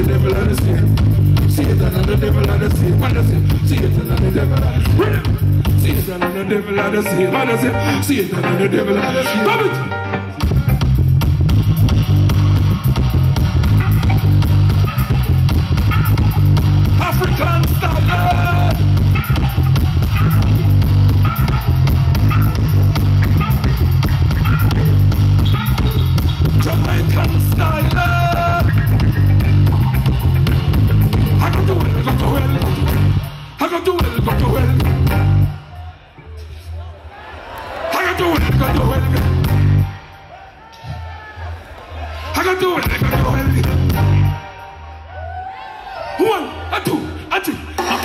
the devil and the Satan. Satan and the devil and the Satan. Man, I say, Satan and the devil and the Satan. Satan and the devil and the Satan. Man, I say, Satan and the devil and the Satan. Love it. African style. Jamaican style. I got to well, got to well. I got to well, got to well. I got to well, got to well. I got to well, got to well. One, a two, a three.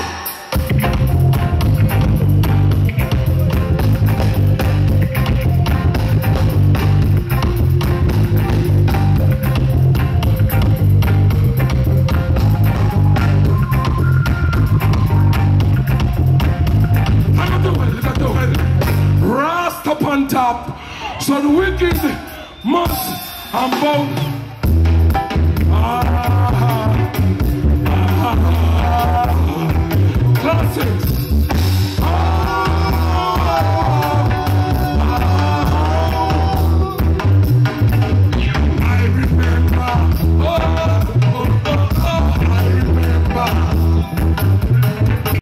Rasta upon top, so the wicked must and bow.